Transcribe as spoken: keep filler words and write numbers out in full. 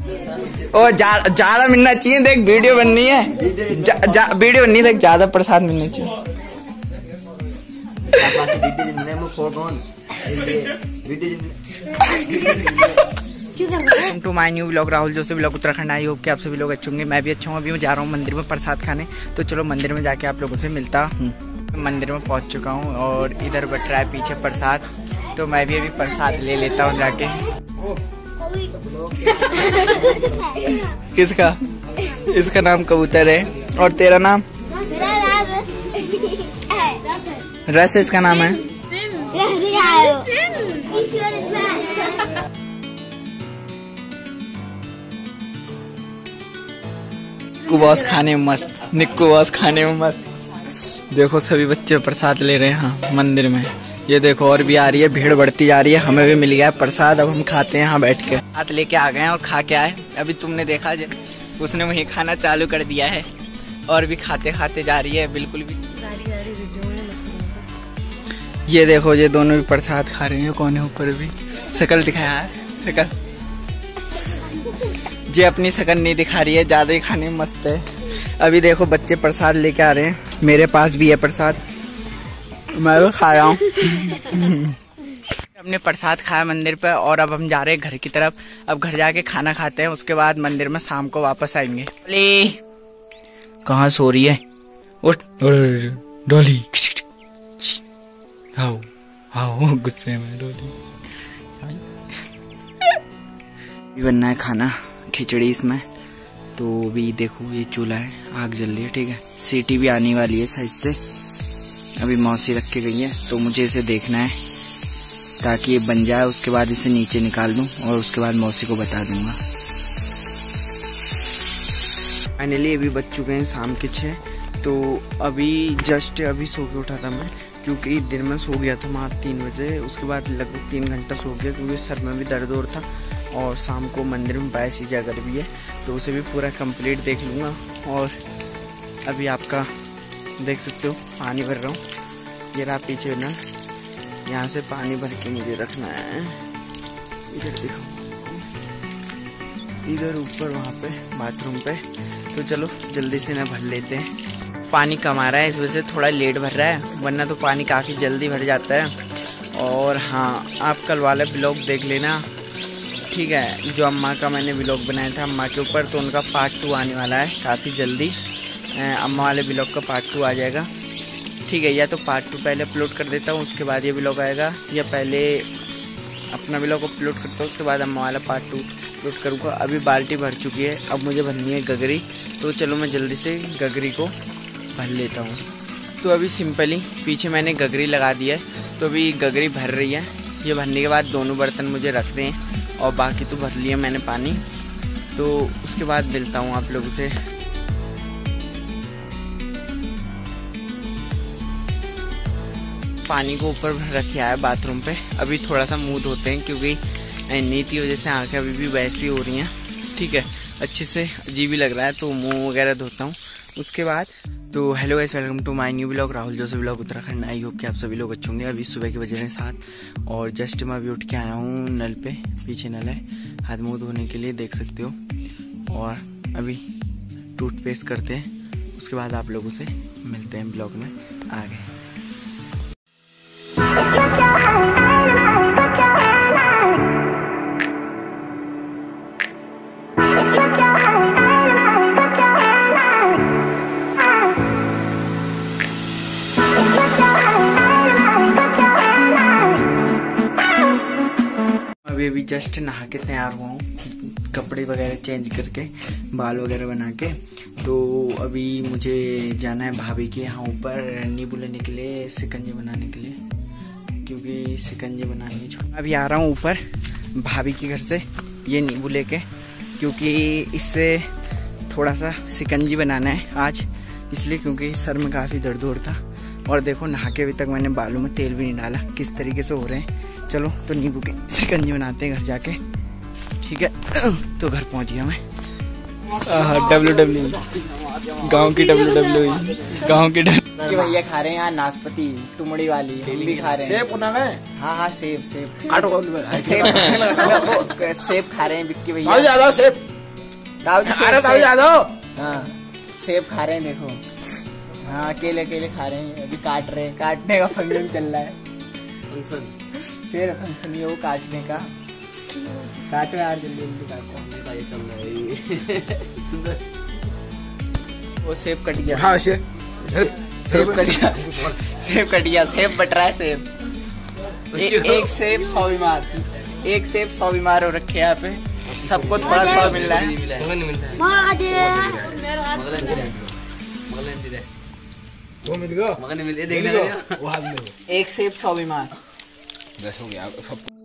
ओ ज्यादा मिलना चाहिए, देख वीडियो बननी है, जा, जा, वीडियो बननी है, देख ज्यादा प्रसाद मिलना चाहिए। To my new vlog, Rahul Joshi vlog Uttarakhand. I hope कि आप सभी लोग अच्छे होंगे, मैं भी अच्छा हूँ। अभी मैं जा रहा हूँ मंदिर में प्रसाद खाने, तो चलो मंदिर में जाके आप लोगों से मिलता हूँ। मंदिर में पहुँच चुका हूँ और इधर बट रहा है पीछे प्रसाद, तो मैं भी अभी प्रसाद ले लेता हूँ जाके। किसका? इसका नाम कबूतर है। और तेरा नाम? रस इसका नाम है। निक्कू बॉस खाने में मस्त, निक्कू बॉस खाने में मस्त। देखो सभी बच्चे प्रसाद ले रहे हैं हाँ मंदिर में। ये देखो और भी आ रही है, भीड़ बढ़ती जा रही है। हमें भी मिल गया प्रसाद, अब हम खाते हैं यहाँ बैठ के। हाथ लेके आ गए हैं और खा के आए। अभी तुमने देखा उसने वही खाना चालू कर दिया है और भी खाते खाते जा रही है बिल्कुल भी। ये देखो ये दोनों भी प्रसाद खा रहे हैं कोने ऊपर भी। शकल दिखाया है, शकल ये अपनी शकल नहीं दिखा रही है, ज्यादा ही खाने में मस्त है। अभी देखो बच्चे प्रसाद लेके आ रहे हैं, मेरे पास भी है प्रसाद, मैं भी खा रहा हूँ। हमने प्रसाद खाया मंदिर पे और अब हम जा रहे हैं घर की तरफ। अब घर जाके खाना खाते हैं, उसके बाद मंदिर में शाम को वापस आएंगे। कहाँ सो रही है? उठ डोली, आओ आओ गुस्से में डोली। बनना है खाना, खिचड़ी इसमें। तो अभी देखो ये चूल्हा है, आग जल रही है, ठीक है। सीटी भी आने वाली है साइड से। अभी मौसी रख के गई है, तो मुझे इसे देखना है ताकि ये बन जाए, उसके बाद इसे नीचे निकाल दूं और उसके बाद मौसी को बता दूंगा। फाइनली अभी बज चुके हैं शाम के छः। तो अभी जस्ट अभी सो के उठा था मैं, क्योंकि दिन में सो गया था वहाँ तीन बजे। उसके बाद लगभग तीन घंटा सो गया क्योंकि सर में भी दर्द हो रहा था। और शाम को मंदिर में बाईस जाकर भी है, तो उसे भी पूरा कंप्लीट देख लूँगा। और अभी आपका देख सकते हो पानी भर रहा हूँ। ये रहा पीछे ना, यहाँ से पानी भर के मुझे रखना है। इधर देखो, इधर ऊपर वहाँ पे बाथरूम पे। तो चलो जल्दी से ना भर लेते हैं। पानी कम आ रहा है, इस वजह से थोड़ा लेट भर रहा है, वरना तो पानी काफ़ी जल्दी भर जाता है। और हाँ, आप कल वाला ब्लॉग देख लेना, ठीक है। जो अम्मा का मैंने ब्लॉग बनाया था अम्मा के ऊपर, तो उनका पार्ट टू आने वाला है काफ़ी जल्दी। अम्मा वाले ब्लॉग का पार्ट टू आ जाएगा, ठीक है। या तो पार्ट टू पहले अपलोड कर देता हूँ, उसके बाद ये ब्लॉग आएगा, या पहले अपना ब्लॉग अपलोड करता हूँ, उसके बाद अम्मा वाला पार्ट टू अपलोड करूँगा। अभी बाल्टी भर चुकी है, अब मुझे भरनी है गगरी। तो चलो मैं जल्दी से गगरी को भर लेता हूँ। तो अभी सिंपली पीछे मैंने गगरी लगा दी है, तो अभी गगरी भर रही है। ये भरने के बाद दोनों बर्तन मुझे रखते हैं और बाकी तो भर लिया मैंने पानी। तो उसके बाद मिलता हूँ आप लोगों से। पानी को ऊपर रखे आया बाथरूम पे। अभी थोड़ा सा मुंह धोते हैं क्योंकि नींद की वजह से आंखें अभी भी वैसी हो रही हैं, ठीक है। अच्छे से अजीब ही लग रहा है, तो मुंह वगैरह धोता हूँ उसके बाद। तो hello guys, welcome to my new blog, Rahul Joshi blog Uttarakhand. I hope कि आप सभी लोग अच्छे होंगे। अभी सुबह के बजे हैं सात और जस्ट मैं अभी उठ के आया हूँ नल पे, पीछे नल है, हाथ मुंह धोने के लिए, देख सकते हो। और अभी टूथपेस्ट करते हैं, उसके बाद आप लोगों से मिलते हैं ब्लॉग में आगे। अभी अभी जस्ट नहा के तैयार हुआ हूँ, कपड़े वगैरह चेंज करके, बाल वगैरह बना के। तो अभी मुझे जाना है भाभी के यहाँ ऊपर नींबू लेने के लिए, शिकंजी बनाने के लिए, क्योंकि शिकंजी बनानी है। अभी आ रहा हूँ ऊपर भाभी के घर से ये नींबू लेके, क्योंकि इससे थोड़ा सा शिकंजी बनाना है आज, इसलिए क्योंकि सर में काफ़ी दर्द हो रहा था। और देखो नहा के अभी तक मैंने बालों में तेल भी नहीं डाला, किस तरीके से हो रहे हैं। चलो तो नींबू की शिकंजी बनाते हैं घर जाके, ठीक है। तो घर पहुंच गया मैं। डब्ल्यू डब्ल्यू गाँव की डब्ल्यू डब्ल्यू गाँव की डब्ल्यू भैया खा रहे हैं यहाँ नाशपति टुमड़ी वाली, हम भी खा रहे हैं। सेब में? हाँ हाँ सेब सेब सेब सेब खा रहे हैं विक्की भैया। ज्यादा सेब ताऊ यादव। हाँ सेब खा रहे हैं देखो। हाँ अकेले अकेले खा रहे हैं, अभी काट रहे हैं, काटने का फंक्शन चल रहा है। फंक्शन फिर फंक्शन ये वो काटने का। काटो यार जल्दी जल्दी काटो। ये चल रहा है सुंदर। वो सेब कट गया। हाँ सेब सेब कट गया। सेब कट गया। सेब बट रहा है सेब। ए, एक सेब सौ बीमार, एक सेब सौ बीमार हो रखे यहाँ पे। सबको थोड़ा थोड़ा मिल रहा है। वो मिल गया, एक सेब सौ बीमार।